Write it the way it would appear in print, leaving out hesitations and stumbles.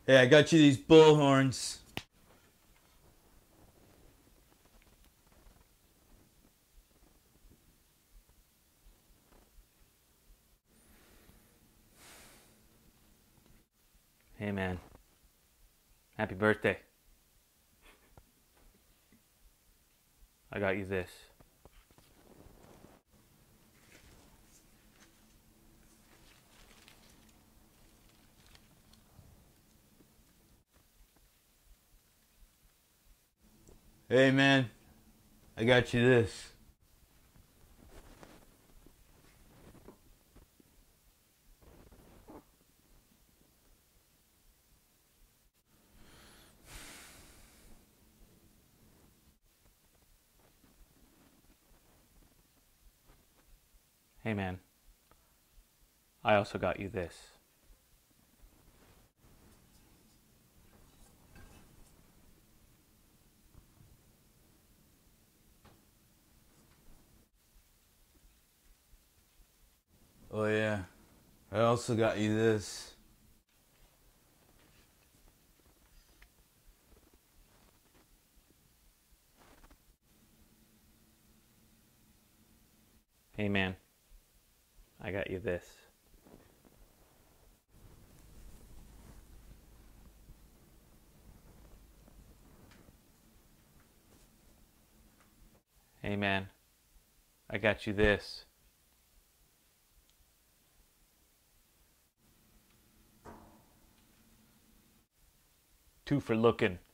Hey, I got you these bullhorns. Hey man, happy birthday. I got you this. Hey, man, I got you this. Hey man, I also got you this. Oh, yeah, I also got you this. Hey man, I got you this. Hey man, I got you this. Two for looking.